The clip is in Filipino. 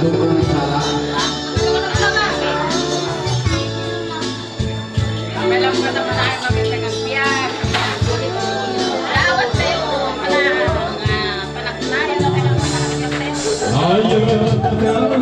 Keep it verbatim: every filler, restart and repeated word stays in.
Alam ko naman ay magandang biyak. Lawat tayo. Para panaknayan na kayo. Ayaw